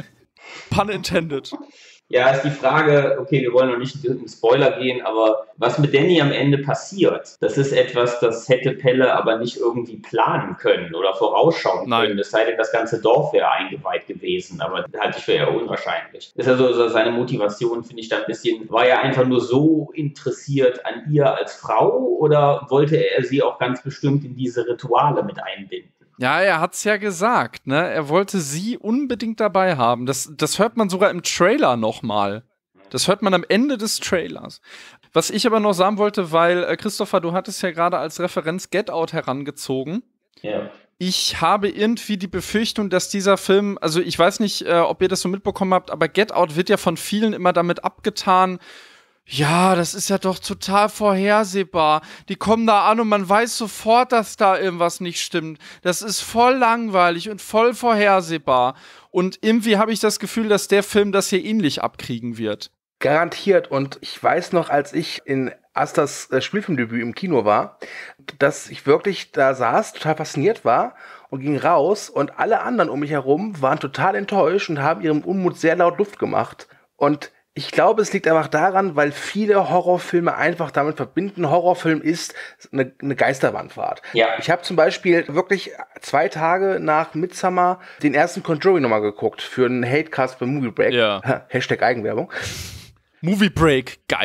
S4: Pun intended.
S2: Ja, ist die Frage, okay, wir wollen noch nicht in den Spoiler gehen, aber was mit Danny am Ende passiert, das ist etwas, das hätte Pelle aber nicht irgendwie planen können oder vorausschauen
S4: Nein.
S2: können. Es sei denn, das ganze Dorf wäre eingeweiht gewesen, aber halte ich für eher unwahrscheinlich. Das ist also seine Motivation, finde ich da ein bisschen, war er einfach nur so interessiert an ihr als Frau oder wollte er sie auch ganz bestimmt in diese Rituale mit einbinden?
S4: Ja, er hat's ja gesagt, ne? Er wollte sie unbedingt dabei haben. Das, das hört man sogar im Trailer nochmal. Das hört man am Ende des Trailers. Was ich aber noch sagen wollte, weil, äh, Christopher, du hattest ja gerade als Referenz Get Out herangezogen.
S2: Ja.
S4: Ich habe irgendwie die Befürchtung, dass dieser Film, also ich weiß nicht, äh, ob ihr das so mitbekommen habt, aber Get Out wird ja von vielen immer damit abgetan, ja, das ist ja doch total vorhersehbar. Die kommen da an und man weiß sofort, dass da irgendwas nicht stimmt. Das ist voll langweilig und voll vorhersehbar. Und irgendwie habe ich das Gefühl, dass der Film das hier ähnlich abkriegen wird.
S1: Garantiert. Und ich weiß noch, als ich in Asters äh, Spielfilmdebüt im Kino war, dass ich wirklich da saß, total fasziniert war und ging raus und alle anderen um mich herum waren total enttäuscht und haben ihrem Unmut sehr laut Luft gemacht. Und ich glaube, es liegt einfach daran, weil viele Horrorfilme einfach damit verbinden, Horrorfilm ist eine, eine Geisterbahnfahrt.
S2: Ja.
S1: Ich habe zum Beispiel wirklich zwei Tage nach Midsommar den ersten Conjuring nochmal geguckt für einen Hatecast bei Movie Break.
S4: Ja.
S1: Hashtag Eigenwerbung.
S4: Movie Break, geil.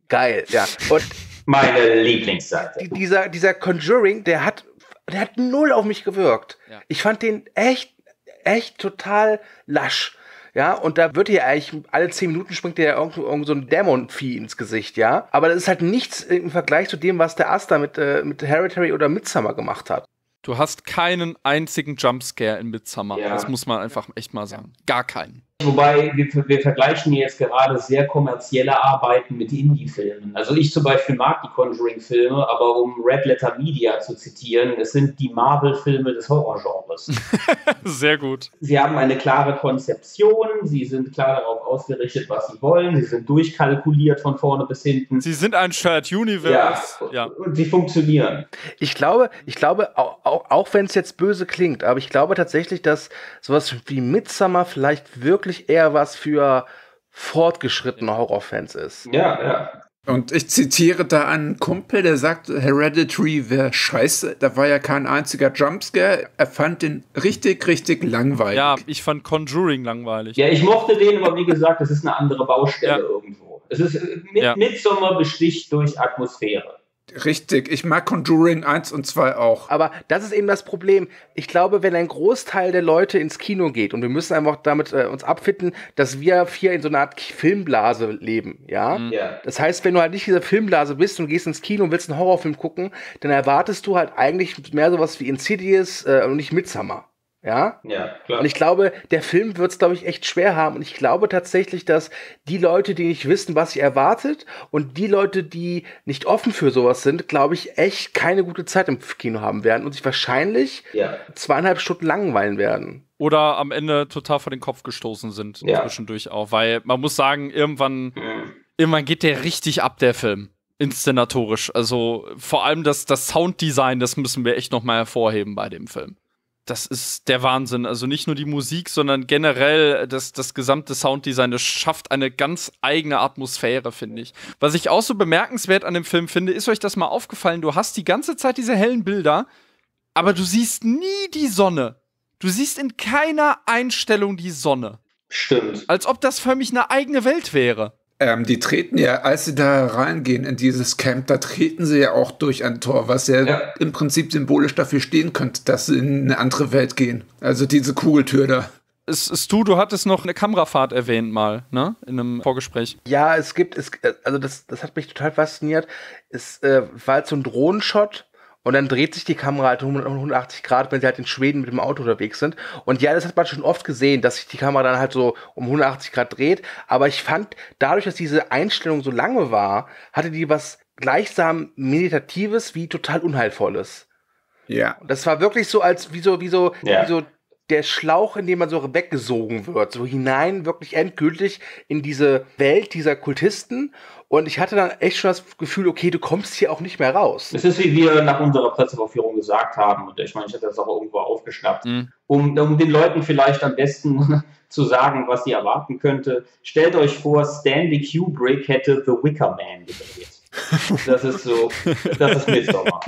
S1: Geil, ja. Und
S2: meine Lieblingsseite.
S1: Die, dieser, dieser Conjuring, der hat, der hat null auf mich gewirkt. Ja. Ich fand den echt, echt total lasch. Ja, und da wird hier eigentlich, alle zehn Minuten springt dir ja irgendwo, irgendwo so ein Dämonenvieh ins Gesicht, ja. Aber das ist halt nichts im Vergleich zu dem, was der Asta mit, äh, mit Hereditary oder Midsommar gemacht hat.
S4: Du hast keinen einzigen Jumpscare in Midsommar. Ja. Das muss man einfach echt mal sagen. Gar keinen.
S2: Wobei, wir, wir vergleichen jetzt gerade sehr kommerzielle Arbeiten mit Indie-Filmen. Also ich zum Beispiel mag die Conjuring-Filme, aber um Red Letter Media zu zitieren, es sind die Marvel-Filme des Horrorgenres.
S4: Sehr gut.
S2: Sie haben eine klare Konzeption, sie sind klar darauf ausgerichtet, was sie wollen, sie sind durchkalkuliert von vorne bis hinten.
S4: Sie sind ein Shared Universe.
S2: Ja, ja. Und sie funktionieren.
S1: Ich glaube, ich glaube, auch, auch, auch wenn es jetzt böse klingt, aber ich glaube tatsächlich, dass sowas wie Midsommar vielleicht wirklich eher was für fortgeschrittene Horrorfans ist.
S2: Ja, ja.
S3: Und ich zitiere da einen Kumpel, der sagt, Hereditary wäre scheiße. Da war ja kein einziger Jumpscare. Er fand den richtig, richtig langweilig.
S4: Ja, ich fand Conjuring langweilig.
S2: Ja, ich mochte den, aber wie gesagt, es ist eine andere Baustelle ja. irgendwo. Es ist mit, ja. Midsommar besticht durch Atmosphäre.
S3: Richtig, ich mag Conjuring eins und zwei auch.
S1: Aber das ist eben das Problem. Ich glaube, wenn ein Großteil der Leute ins Kino geht und wir müssen einfach damit äh, uns abfinden, dass wir vier in so einer Art Filmblase leben, ja?
S2: Mhm. Yeah.
S1: Das heißt, wenn du halt nicht in dieser Filmblase bist und gehst ins Kino und willst einen Horrorfilm gucken, dann erwartest du halt eigentlich mehr sowas wie Insidious äh, und nicht Midsommar. Ja?
S2: Ja, klar.
S1: Und ich glaube, der Film wird es, glaube ich, echt schwer haben. Und ich glaube tatsächlich, dass die Leute, die nicht wissen, was sie erwartet, und die Leute, die nicht offen für sowas sind, glaube ich, echt keine gute Zeit im Kino haben werden und sich wahrscheinlich ja. zweieinhalb Stunden langweilen werden.
S4: Oder am Ende total vor den Kopf gestoßen sind, ja. zwischendurch auch. Weil man muss sagen, irgendwann, mhm. irgendwann geht der richtig ab, der Film. Inszenatorisch. Also vor allem das, das Sounddesign, das müssen wir echt noch mal hervorheben bei dem Film. Das ist der Wahnsinn. Also nicht nur die Musik, sondern generell das, das gesamte Sounddesign. Das schafft eine ganz eigene Atmosphäre, finde ich. Was ich auch so bemerkenswert an dem Film finde, ist euch das mal aufgefallen? Du hast die ganze Zeit diese hellen Bilder, aber du siehst nie die Sonne. Du siehst in keiner Einstellung die Sonne.
S2: Stimmt.
S4: Als ob das für mich eine eigene Welt wäre.
S3: Ähm, die treten ja, als sie da reingehen in dieses Camp, da treten sie ja auch durch ein Tor, was ja, ja. im Prinzip symbolisch dafür stehen könnte, dass sie in eine andere Welt gehen. Also diese Kugeltür da.
S4: Es ist du, du hattest noch eine Kamerafahrt erwähnt mal, ne? In einem Vorgespräch.
S1: Ja, es gibt, es, also das, das hat mich total fasziniert. Es äh, war halt so ein Drohnenshot. Und dann dreht sich die Kamera halt um hundertachtzig Grad, wenn sie halt in Schweden mit dem Auto unterwegs sind. Und ja, das hat man schon oft gesehen, dass sich die Kamera dann halt so um hundertachtzig Grad dreht. Aber ich fand, dadurch, dass diese Einstellung so lange war, hatte die was gleichsam Meditatives wie total Unheilvolles.
S3: Ja.
S1: Und das war wirklich so, als wie so, wie so,
S2: ja.
S1: wie so der Schlauch, in dem man so weggesogen wird. So hinein, wirklich endgültig in diese Welt dieser Kultisten. Und ich hatte dann echt schon das Gefühl, okay, du kommst hier auch nicht mehr raus.
S2: Es ist, wie wir nach unserer Pressevorführung gesagt haben, und ich meine, ich hatte das auch irgendwo aufgeschnappt, mhm. um, um den Leuten vielleicht am besten zu sagen, was sie erwarten könnte. Stellt euch vor, Stanley Kubrick hätte The Wicker Man gedreht. Das ist so, das ist Midsommar.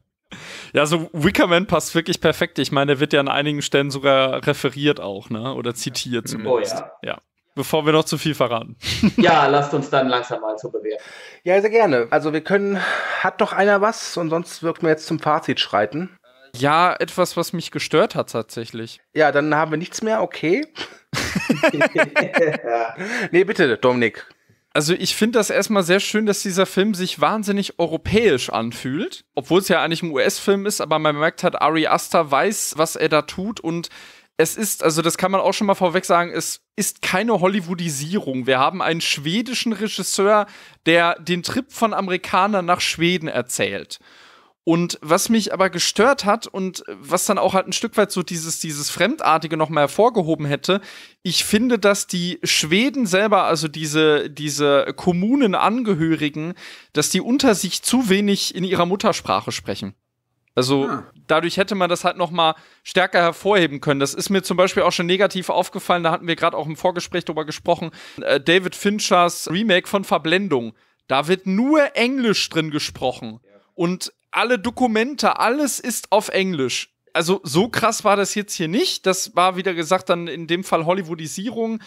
S4: Ja, so Wicker Man passt wirklich perfekt. Ich meine, der wird ja an einigen Stellen sogar referiert auch, ne? Oder zitiert zumindest.
S2: Oh ja.
S4: Ja. Bevor wir noch zu viel verraten.
S2: Ja, lasst uns dann langsam mal so bewerten.
S1: Ja, sehr gerne. Also wir können, hat noch einer was? Und sonst wird mir jetzt zum Fazit schreiten.
S4: Ja, etwas, was mich gestört hat tatsächlich.
S1: Ja, dann haben wir nichts mehr, okay. Nee, bitte, Dominik.
S4: Also ich finde das erstmal sehr schön, dass dieser Film sich wahnsinnig europäisch anfühlt. Obwohl es ja eigentlich ein U S-Film ist, aber man merkt halt, Ari Aster weiß, was er da tut, und es ist, also das kann man auch schon mal vorweg sagen, es ist keine Hollywoodisierung. Wir haben einen schwedischen Regisseur, der den Trip von Amerikanern nach Schweden erzählt. Und was mich aber gestört hat und was dann auch halt ein Stück weit so dieses, dieses Fremdartige noch mal hervorgehoben hätte, ich finde, dass die Schweden selber, also diese, diese Kommunenangehörigen, dass die unter sich zu wenig in ihrer Muttersprache sprechen. Also ah. dadurch hätte man das halt noch mal stärker hervorheben können. Das ist mir zum Beispiel auch schon negativ aufgefallen. Da hatten wir gerade auch im Vorgespräch drüber gesprochen. Äh, David Finchers Remake von Verblendung. Da wird nur Englisch drin gesprochen. Ja. Und alle Dokumente, alles ist auf Englisch. Also so krass war das jetzt hier nicht. Das war, wieder gesagt, dann in dem Fall Hollywoodisierung.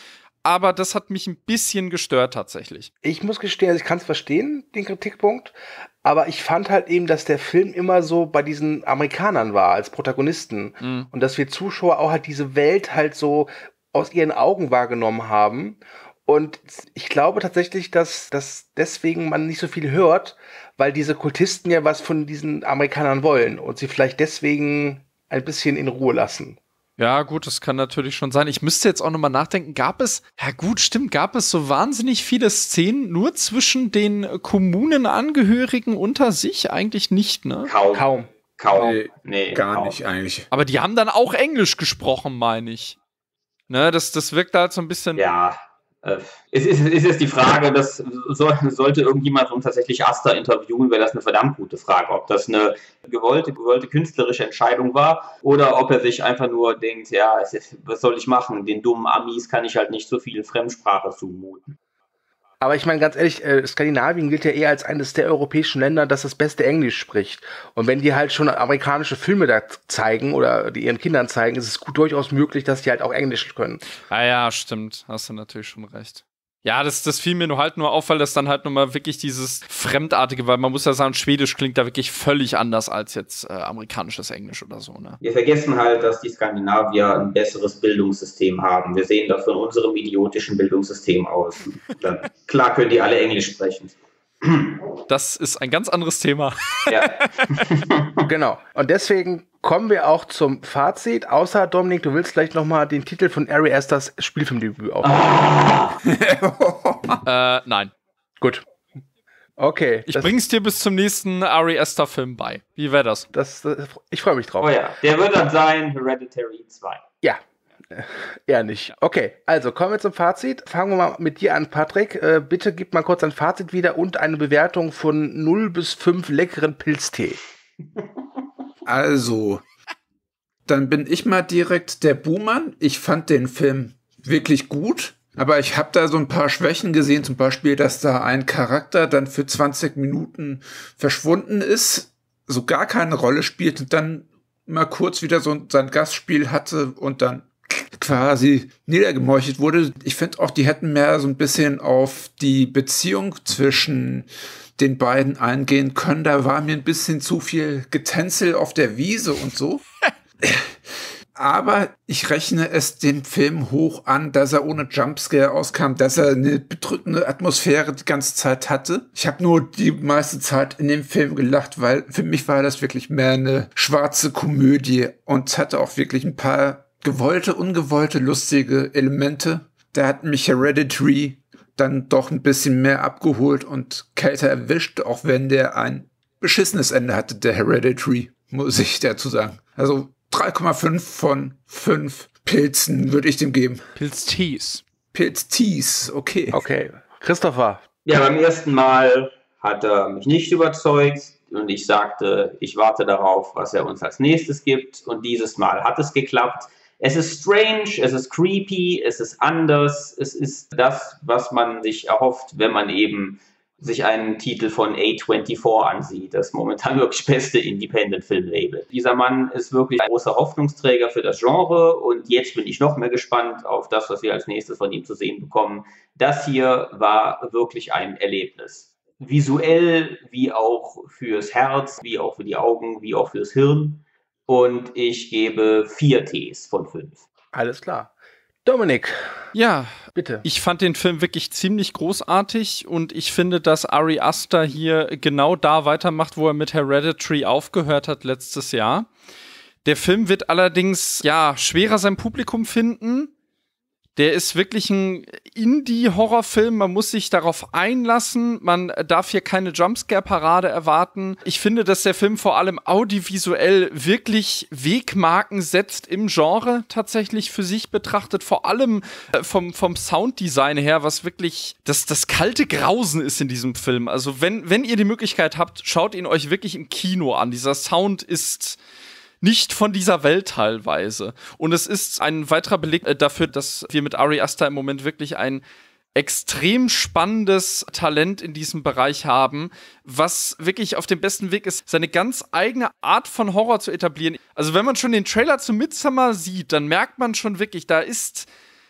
S4: aber das hat mich ein bisschen gestört tatsächlich.
S1: Ich muss gestehen, also ich kann es verstehen, den Kritikpunkt, aber ich fand halt eben, dass der Film immer so bei diesen Amerikanern war, als Protagonisten. Mhm. Und dass wir Zuschauer auch halt diese Welt halt so aus ihren Augen wahrgenommen haben. Und ich glaube tatsächlich, dass, dass deswegen man nicht so viel hört, weil diese Kultisten ja was von diesen Amerikanern wollen und sie vielleicht deswegen ein bisschen in Ruhe lassen.
S4: Ja, gut, das kann natürlich schon sein. Ich müsste jetzt auch nochmal nachdenken, gab es, ja gut, stimmt, gab es so wahnsinnig viele Szenen nur zwischen den Kommunenangehörigen unter sich? Eigentlich nicht, ne?
S2: Kaum.
S1: Kaum.
S2: Kaum.
S3: Nee,
S2: nee
S3: gar
S2: kaum.
S3: nicht eigentlich.
S4: Aber die haben dann auch Englisch gesprochen, meine ich. Ne, das, das wirkt halt so ein bisschen...
S2: Ja, äh, es ist, ist jetzt die Frage, dass soll, sollte irgendjemand um tatsächlich Asta interviewen, wäre das eine verdammt gute Frage, ob das eine gewollte, gewollte künstlerische Entscheidung war oder ob er sich einfach nur denkt, ja, es ist, was soll ich machen, den dummen Amis kann ich halt nicht so viel Fremdsprache zumuten.
S1: Aber ich meine, ganz ehrlich, äh, Skandinavien gilt ja eher als eines der europäischen Länder, das das beste Englisch spricht. Und wenn die halt schon amerikanische Filme da zeigen oder die ihren Kindern zeigen, ist es gut durchaus möglich, dass die halt auch Englisch können.
S4: Ah ja, stimmt. Hast du natürlich schon recht. Ja, das, das fiel mir nur halt nur auf, weil das dann halt nochmal wirklich dieses Fremdartige, weil man muss ja sagen, Schwedisch klingt da wirklich völlig anders als jetzt äh, amerikanisches Englisch oder so, ne?
S2: Wir vergessen halt, dass die Skandinavier ein besseres Bildungssystem haben. Wir sehen das von unserem idiotischen Bildungssystem aus. Dann, klar können die alle Englisch sprechen.
S4: Das ist ein ganz anderes Thema.
S2: Ja.
S1: Genau. Und deswegen kommen wir auch zum Fazit. Außer, Dominik, du willst vielleicht nochmal den Titel von Ari Asters Spielfilmdebüt aufnehmen.
S4: äh, nein.
S1: Gut. Okay.
S4: Ich bring's dir bis zum nächsten Ari Aster Film bei. Wie wäre das?
S1: Das, das? Ich freue mich drauf.
S2: Oh ja, der wird dann sein Hereditary zwei.
S1: Ja. Eher nicht. Okay, also kommen wir zum Fazit. Fangen wir mal mit dir an, Patrick. Äh, bitte gib mal kurz ein Fazit wieder und eine Bewertung von null bis fünf leckeren Pilztee.
S3: Also, dann bin ich mal direkt der Buhmann. Ich fand den Film wirklich gut, aber ich habe da so ein paar Schwächen gesehen. Zum Beispiel, dass da ein Charakter dann für zwanzig Minuten verschwunden ist, so gar keine Rolle spielt und dann mal kurz wieder so sein Gastspiel hatte und dann quasi niedergemeuchelt wurde. Ich finde auch, die hätten mehr so ein bisschen auf die Beziehung zwischen den beiden eingehen können. Da war mir ein bisschen zu viel Getänzel auf der Wiese und so. Aber ich rechne es dem Film hoch an, dass er ohne Jumpscare auskam, dass er eine bedrückende Atmosphäre die ganze Zeit hatte. Ich habe nur die meiste Zeit in dem Film gelacht, weil für mich war das wirklich mehr eine schwarze Komödie und es hatte auch wirklich ein paar gewollte, ungewollte, lustige Elemente. Da hat mich Hereditary dann doch ein bisschen mehr abgeholt und kälter erwischt, auch wenn der ein beschissenes Ende hatte, der Hereditary, muss ich dazu sagen. Also drei Komma fünf von fünf Pilzen würde ich dem geben.
S4: Pilztees.
S3: Pilztees, okay.
S1: Okay. Christopher.
S2: Ja, beim ersten Mal hat er mich nicht überzeugt und ich sagte, ich warte darauf, was er uns als nächstes gibt, und dieses Mal hat es geklappt. Es ist strange, es ist creepy, es ist anders, es ist das, was man sich erhofft, wenn man eben sich einen Titel von A vierundzwanzig ansieht, das momentan wirklich beste Independent-Film-Label. Dieser Mann ist wirklich ein großer Hoffnungsträger für das Genre und jetzt bin ich noch mehr gespannt auf das, was wir als nächstes von ihm zu sehen bekommen. Das hier war wirklich ein Erlebnis. Visuell, wie auch fürs Herz, wie auch für die Augen, wie auch fürs Hirn. Und ich gebe vier Ts von fünf.
S1: Alles klar. Dominik.
S4: Ja,
S1: bitte.
S4: Ich fand den Film wirklich ziemlich großartig und ich finde, dass Ari Aster hier genau da weitermacht, wo er mit Hereditary aufgehört hat letztes Jahr. Der Film wird allerdings, ja, schwerer sein Publikum finden. Der ist wirklich ein Indie-Horrorfilm. Man muss sich darauf einlassen. Man darf hier keine Jumpscare-Parade erwarten. Ich finde, dass der Film vor allem audiovisuell wirklich Wegmarken setzt im Genre tatsächlich für sich betrachtet. Vor allem vom, vom Sounddesign her, was wirklich das, das kalte Grausen ist in diesem Film. Also wenn, wenn ihr die Möglichkeit habt, schaut ihn euch wirklich im Kino an. Dieser Sound ist nicht von dieser Welt teilweise. Und es ist ein weiterer Beleg dafür, dass wir mit Ari Aster im Moment wirklich ein extrem spannendes Talent in diesem Bereich haben, was wirklich auf dem besten Weg ist, seine ganz eigene Art von Horror zu etablieren. Also wenn man schon den Trailer zu Midsommar sieht, dann merkt man schon wirklich, da ist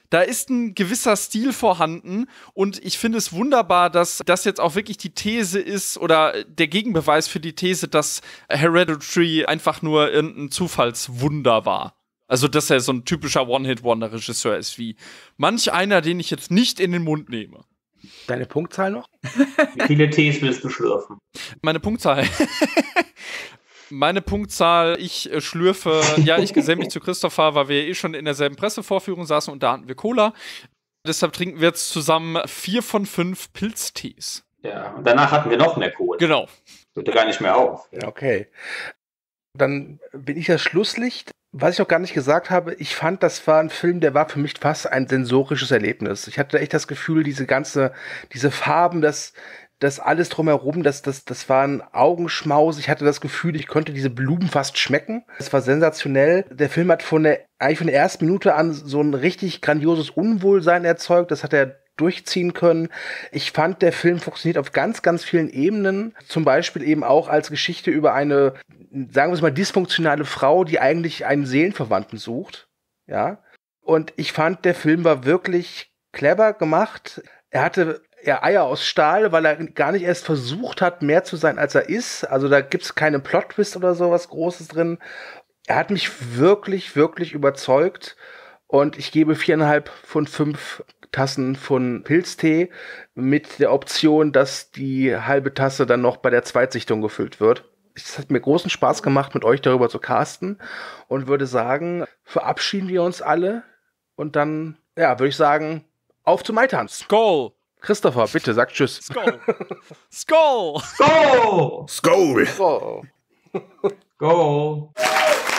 S4: Da ist ein gewisser Stil vorhanden und ich finde es wunderbar, dass das jetzt auch wirklich die These ist oder der Gegenbeweis für die These, dass Hereditary einfach nur irgendein Zufallswunder war. Also, dass er so ein typischer One-Hit-Wonder-Regisseur ist, wie manch einer, den ich jetzt nicht in den Mund nehme.
S1: Deine Punktzahl noch?
S2: Wie viele Tees willst du schlürfen?
S4: Meine Punktzahl. Meine Punktzahl, ich äh, schlürfe, ja, ich geselle mich zu Christopher, weil wir eh schon in derselben Pressevorführung saßen und da hatten wir Cola. Deshalb trinken wir jetzt zusammen vier von fünf Pilztees.
S2: Ja, und danach hatten wir noch mehr Kohle.
S4: Genau.
S2: Hörte gar nicht mehr auf.
S1: Ja. Okay. Dann bin ich das Schlusslicht. Was ich noch gar nicht gesagt habe, ich fand, das war ein Film, der war für mich fast ein sensorisches Erlebnis. Ich hatte echt das Gefühl, diese ganze, diese Farben, das, das alles drumherum, das, das, das war ein Augenschmaus. Ich hatte das Gefühl, ich konnte diese Blumen fast schmecken. Es war sensationell. Der Film hat von der, eigentlich von der ersten Minute an so ein richtig grandioses Unwohlsein erzeugt. Das hat er durchziehen können. Ich fand, der Film funktioniert auf ganz, ganz vielen Ebenen. Zum Beispiel eben auch als Geschichte über eine, sagen wir es mal, dysfunktionale Frau, die eigentlich einen Seelenverwandten sucht. Ja. Und ich fand, der Film war wirklich clever gemacht. Er hatte ja Eier aus Stahl, weil er gar nicht erst versucht hat, mehr zu sein, als er ist. Also da gibt's keine Plot-Twist oder sowas Großes drin. Er hat mich wirklich, wirklich überzeugt. Und ich gebe viereinhalb von fünf Tassen von Pilztee mit der Option, dass die halbe Tasse dann noch bei der Zweitsichtung gefüllt wird. Es hat mir großen Spaß gemacht, mit euch darüber zu casten und würde sagen, verabschieden wir uns alle und dann, ja, würde ich sagen, auf zu Maitanz.
S4: Skål!
S1: Christopher, bitte, sag Tschüss.
S4: Skål! Skål!
S2: Go!
S3: Skål!
S1: Oh.
S2: Go!